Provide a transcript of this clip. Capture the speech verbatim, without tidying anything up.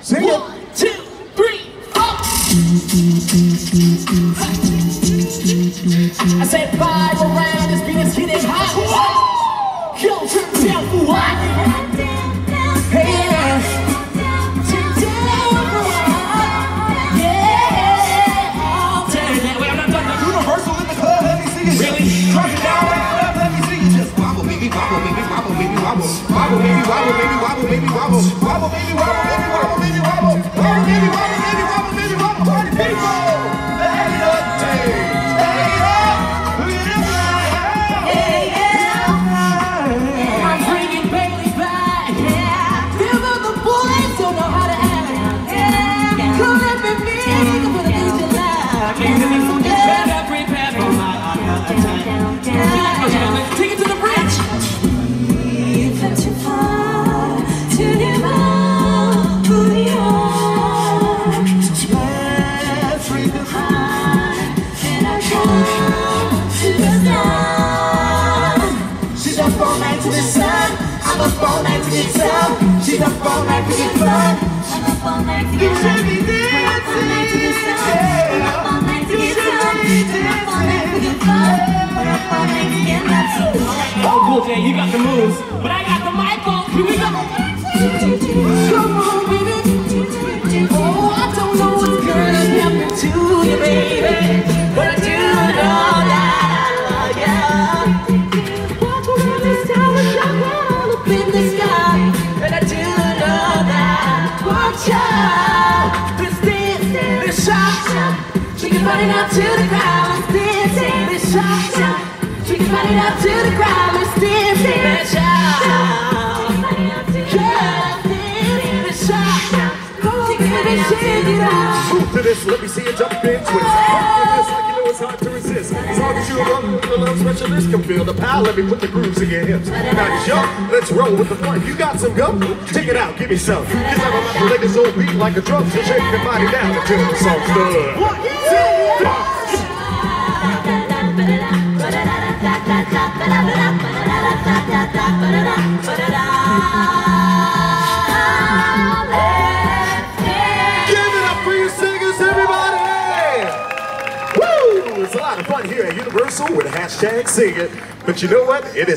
Sing it. One, two, three, four. I said five around, this beat is getting hot. Yo, trip down for what? Hey, yeah. Trip down for what? Yeah. Turn that way, I'm not done. Universal in the club, let me see it. Really? Drop it down, let me see it. Just wobble, baby, wobble, baby, wobble, baby, wobble. Wobble, baby, wobble, baby, wobble, baby, wobble. Wobble, baby, wobble, baby, wobble, baby, wobble. Wobble, baby, wobble, baby, wobble, baby, wobble. Party people, let it up, take it up. Look at this line. Yeah, yeah. I'm bringing Bailey back. Yeah. Feel that the boys don't know how to act. Yeah. Come let me be. Come put a beat in life. Make me forget every path from my attack. Take it to the bridge. You've got too far to give up who you are. Let's read this. And I come to the sun. She's up all night to the sun. I'm up all night to get some. She's up all night to get fun. I'm up all night to You get should sun. be I'm up all night to dancing. get sun. I'm up all night to get sun. I'm up all night to get fun. I'm up all night to get love. Oh, cool, Jay, you got the moves, but I got the mic on. Here we go. Come on, baby. Oh, I don't know what's gonna happen to you, baby, but I do know that I love you. Walk around this town with your head all up in the sky, and I do know that. Watch out, this dance, this shot, she can run it out to the ground. This dance, this shot, she can run it out to the ground. This dance, this shot. Move to this, let me see you jump in twist. Rock this like you know it's hard to resist. As long as you're a love specialist, can feel the power. Let me put the grooves in your hips. Now jump, let's roll with the fun. You got some gum? Take it out, give me some. Cause I'm about to let this old beat like a drum. So shake your body down until the song's done. One, two, three. It's a lot of fun here at Universal with hashtag Sing It. But you know what? It is